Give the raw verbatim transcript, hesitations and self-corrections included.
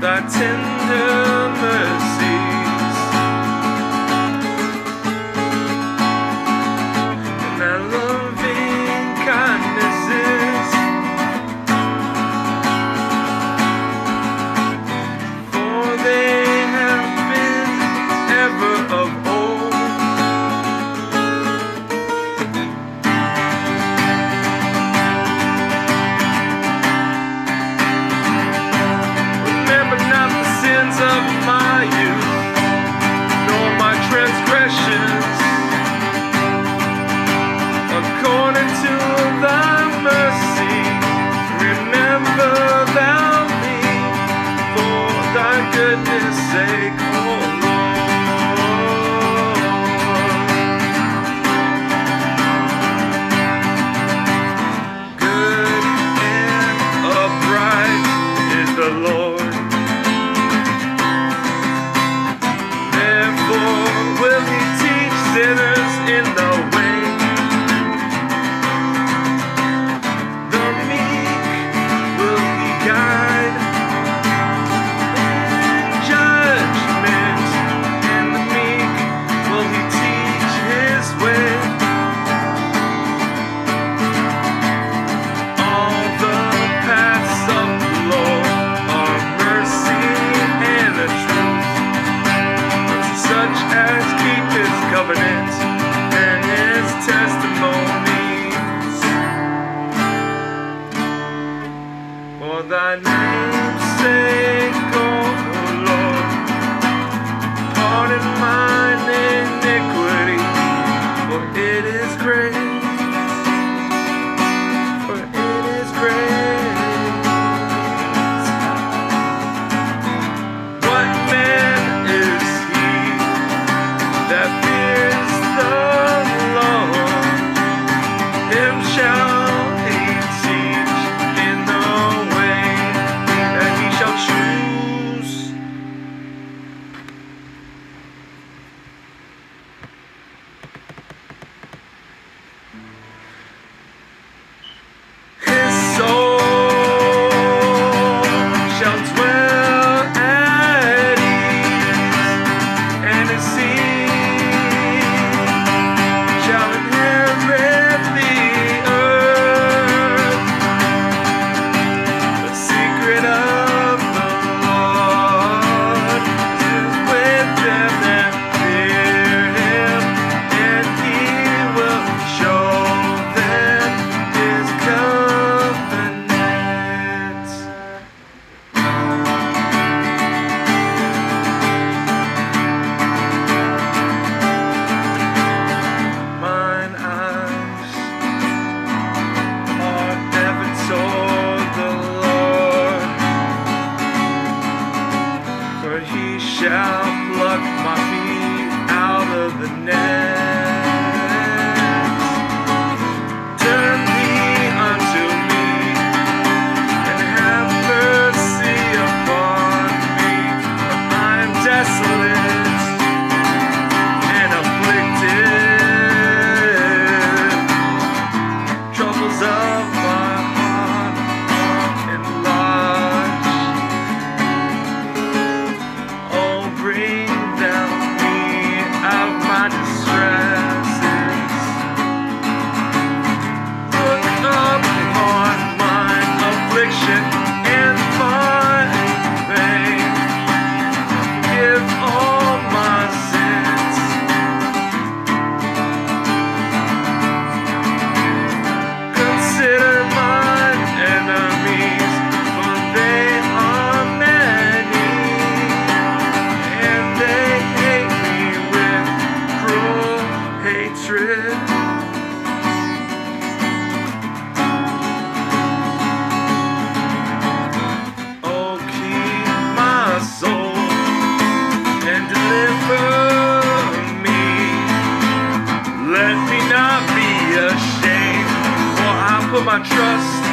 thy tender mercies and thy loving kindnesses, for they have been ever of old. Remember not the sins of my youth, nor my transgressions. According to thy mercy, remember thou me, for thy goodness' sake, O Lord. Good and upright is the Lord. Therefore will he teach sinners in the way. The meek will he guide in judgment, and the meek will he teach his way. All the paths of the Lord are mercy and a truth, such as keep his covenant and his testimonies. For thy name's sake, O Lord, pardon mine iniquity, for it is great, for it is great. What man is he that fears the Lord? Him shall he teach in the way that he shall choose. His soul shall dwell at ease, and his seed shall inherit the earth. The secret of the Lord is with them that fear him, and he will show them his covenant. Mine eyes are ever toward the Lord, for he shall pluck my feet out of the net. Turn thee unto me, and have mercy upon me, for I am desolate and afflicted. Troubles of my heart are enlarged. Oh, bring thou me out of my distresses. Look upon mine affliction and my pain. Forgive all my sins. Consider mine enemies, for they are many, and they hate me with cruel hatred. Oh, keep my soul and deliver me. Let me not be ashamed, for I put my trust